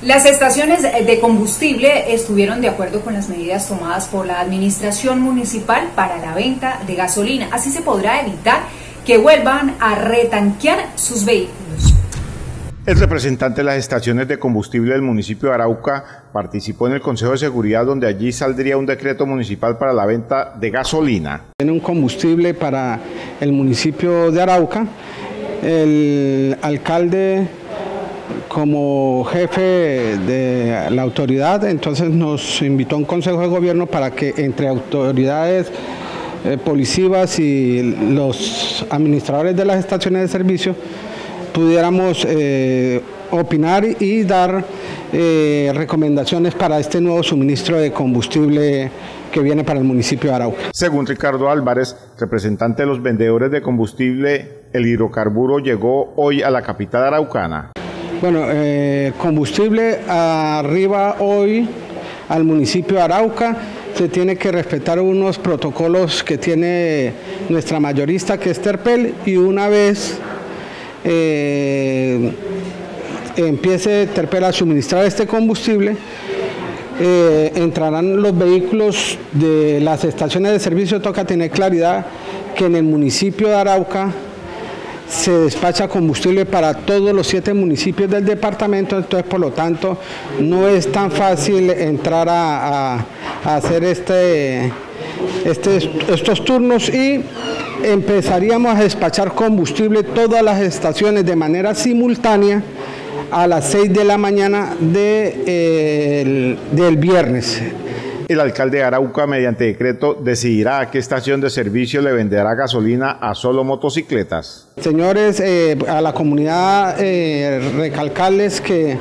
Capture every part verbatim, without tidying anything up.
Las estaciones de combustible estuvieron de acuerdo con las medidas tomadas por la administración municipal para la venta de gasolina. Así se podrá evitar que vuelvan a retanquear sus vehículos. El representante de las estaciones de combustible del municipio de Arauca participó en el Consejo de Seguridad, donde allí saldría un decreto municipal para la venta de gasolina. Tiene un combustible para el municipio de Arauca. El alcalde, como jefe de la autoridad, entonces nos invitó a un consejo de gobierno para que entre autoridades eh, policivas y los administradores de las estaciones de servicio pudiéramos eh, opinar y dar eh, recomendaciones para este nuevo suministro de combustible que viene para el municipio de Arauca. Según Ricardo Álvarez, representante de los vendedores de combustible, el hidrocarburo llegó hoy a la capital araucana. Bueno, eh, combustible arriba hoy al municipio de Arauca. Se tiene que respetar unos protocolos que tiene nuestra mayorista, que es Terpel, y una vez eh, empiece Terpel a suministrar este combustible, eh, entrarán los vehículos de las estaciones de servicio. Toca tener claridad que en el municipio de Arauca se despacha combustible para todos los siete municipios del departamento, entonces por lo tanto no es tan fácil entrar a, a, a hacer este, este, estos turnos, y empezaríamos a despachar combustible todas las estaciones de manera simultánea a las seis de la mañana de, eh, el, del viernes. El alcalde de Arauca, mediante decreto, decidirá a qué estación de servicio le venderá gasolina a solo motocicletas. Señores, eh, a la comunidad eh, recalcarles que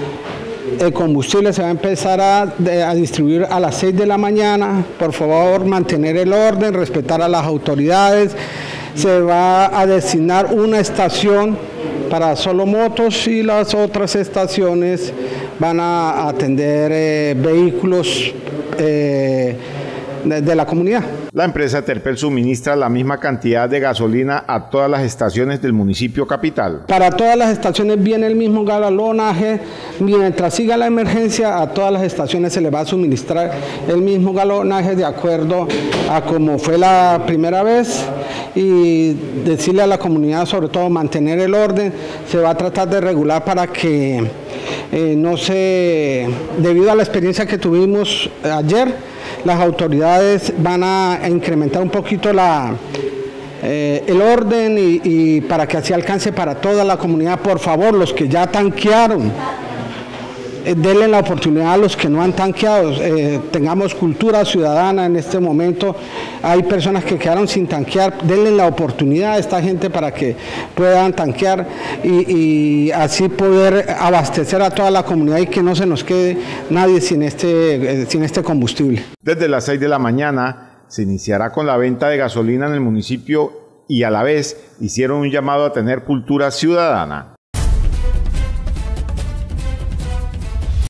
el combustible se va a empezar a, a distribuir a las seis de la mañana. Por favor, mantener el orden, respetar a las autoridades. Se va a designar una estación para solo motos y las otras estaciones van a atender eh, vehículos eh, de, de la comunidad. La empresa Terpel suministra la misma cantidad de gasolina a todas las estaciones del municipio capital. Para todas las estaciones viene el mismo galonaje. Mientras siga la emergencia, a todas las estaciones se le va a suministrar el mismo galonaje de acuerdo a como fue la primera vez, y decirle a la comunidad, sobre todo, mantener el orden. Se va a tratar de regular para que eh, no se, debido a la experiencia que tuvimos ayer, las autoridades van a incrementar un poquito la, eh, el orden y, y para que así alcance para toda la comunidad. Por favor, los que ya tanquearon, eh, denle la oportunidad a los que no han tanqueado. Eh, tengamos cultura ciudadana en este momento. Hay personas que quedaron sin tanquear, denle la oportunidad a esta gente para que puedan tanquear y, y así poder abastecer a toda la comunidad y que no se nos quede nadie sin este, eh, sin este combustible. Desde las seis de la mañana se iniciará con la venta de gasolina en el municipio, y a la vez hicieron un llamado a tener cultura ciudadana.